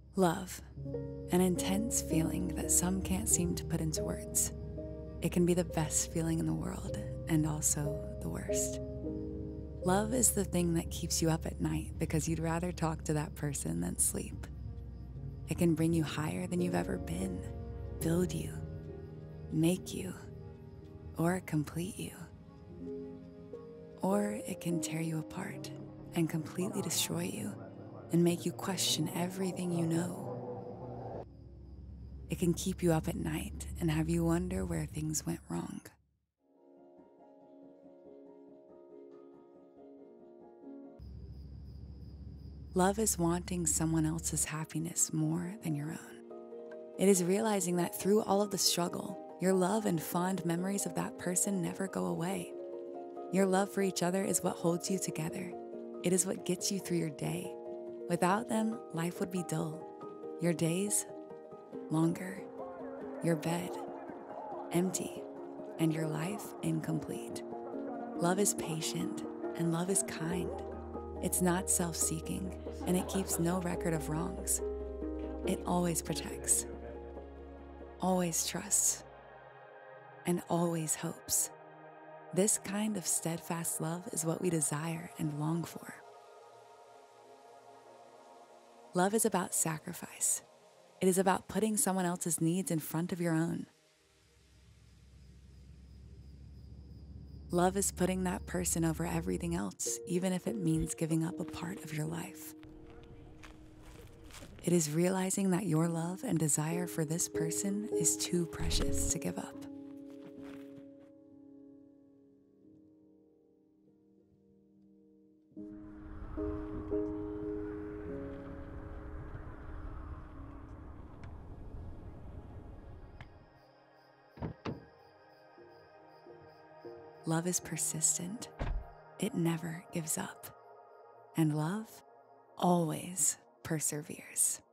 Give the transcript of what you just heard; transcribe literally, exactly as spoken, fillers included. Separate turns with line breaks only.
Love, an intense feeling that some can't seem to put into words. It can be the best feeling in the world and also the worst. Love is the thing that keeps you up at night because you'd rather talk to that person than sleep. It can bring you higher than you've ever been, build you, make you, or complete you. Or it can tear you apart and completely destroy you and make you question everything you know. It can keep you up at night and have you wonder where things went wrong. Love is wanting someone else's happiness more than your own. It is realizing that through all of the struggle, your love and fond memories of that person never go away. Your love for each other is what holds you together. It is what gets you through your day. Without them, life would be dull. Your days, longer. Your bed, empty. And your life, incomplete. Love is patient, and love is kind. It's not self-seeking, and it keeps no record of wrongs. It always protects, always trusts, and always hopes. This kind of steadfast love is what we desire and long for. Love is about sacrifice. It is about putting someone else's needs in front of your own. Love is putting that person over everything else, even if it means giving up a part of your life. It is realizing that your love and desire for this person is too precious to give up. Love is persistent. It never gives up. And love always perseveres.